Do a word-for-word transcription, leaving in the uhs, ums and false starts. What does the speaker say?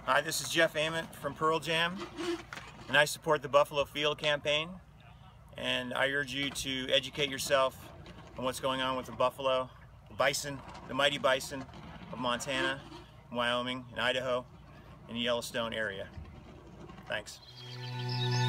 Hi, this is Jeff Ament from Pearl Jam, and I support the Buffalo Field campaign. And I urge you to educate yourself on what's going on with the buffalo, the bison, the mighty bison of Montana, Wyoming, and Idaho, in the Yellowstone area. Thanks.